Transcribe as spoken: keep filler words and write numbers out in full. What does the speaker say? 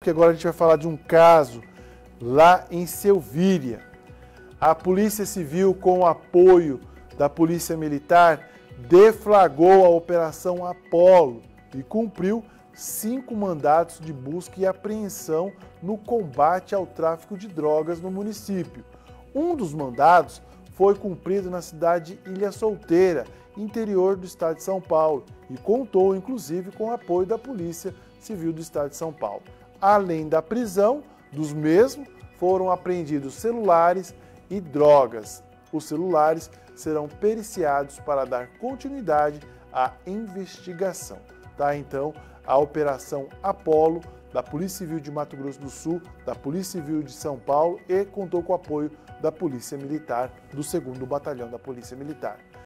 porque agora a gente vai falar de um caso lá em Selvíria. A Polícia Civil, com o apoio da Polícia Militar, deflagrou a Operação Apolo e cumpriu cinco mandatos de busca e apreensão no combate ao tráfico de drogas no município. Um dos mandados foi cumprido na cidade de Ilha Solteira, interior do estado de São Paulo, e contou inclusive com o apoio da Polícia Civil do estado de São Paulo. Além da prisão dos mesmos, foram apreendidos celulares e drogas. Os celulares serão periciados para dar continuidade à investigação. Tá? Então, a Operação Apolo da Polícia Civil de Mato Grosso do Sul, da Polícia Civil de São Paulo e contou com o apoio da Polícia Militar, do segundo Batalhão da Polícia Militar.